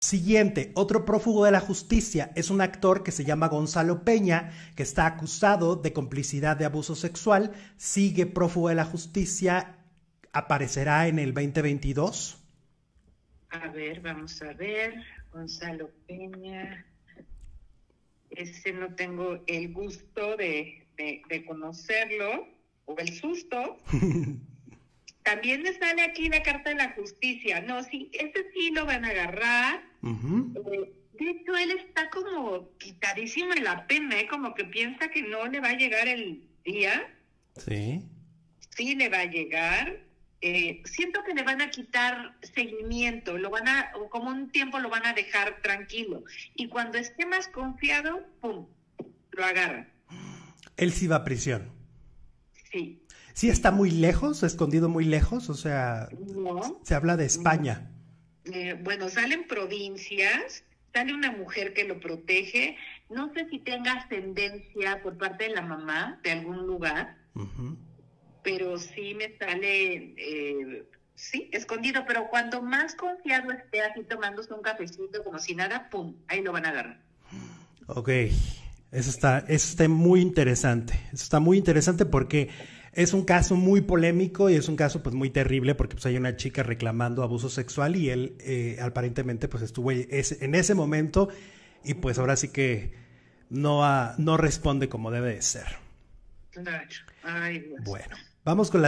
Siguiente, otro prófugo de la justicia es un actor que se llama Gonzalo Peña, que está acusado de complicidad de abuso sexual. Sigue prófugo de la justicia, aparecerá en el 2022. A ver, vamos a ver. Gonzalo Peña. Ese no tengo el gusto de conocerlo, o el susto. También me sale aquí la carta de la justicia. No, sí, ese sí lo van a agarrar. De hecho, él está como quitadísimo en la pena, ¿eh? Como que piensa que no le va a llegar el día. Sí. Sí le va a llegar. Siento que le van a quitar seguimiento, como un tiempo lo van a dejar tranquilo. Y cuando esté más confiado, ¡pum!, lo agarran. Él sí va a prisión. Sí. Sí está muy lejos, escondido muy lejos, o sea, No. se habla de España. Bueno, salen provincias, sale una mujer que lo protege. No sé si tenga ascendencia por parte de la mamá de algún lugar, pero sí me sale, sí, escondido. Pero cuando más confiado esté así tomándose un cafecito como si nada, ¡pum!, ahí lo van a agarrar. Ok, eso está muy interesante. Eso está muy interesante porque es un caso muy polémico y es un caso pues muy terrible porque pues hay una chica reclamando abuso sexual y él aparentemente pues estuvo en ese momento y pues ahora sí que no responde como debe de ser. Claro. Ay, Dios. Bueno, vamos con la